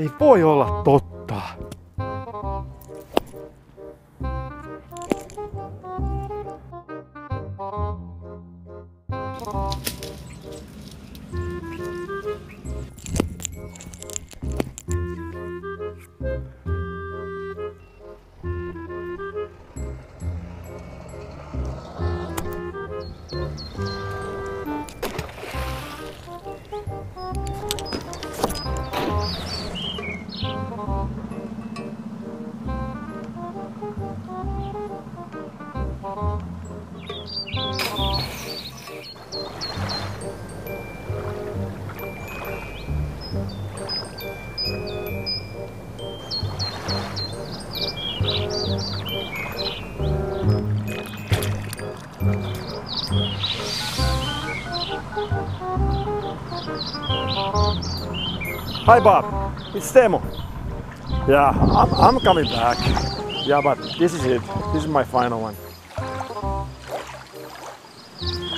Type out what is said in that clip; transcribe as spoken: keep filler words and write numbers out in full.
Ei voi olla totta. Hi Bob, it's Teemu. Yeah, I'm, I'm coming back. Yeah, but this is it. This is my final one.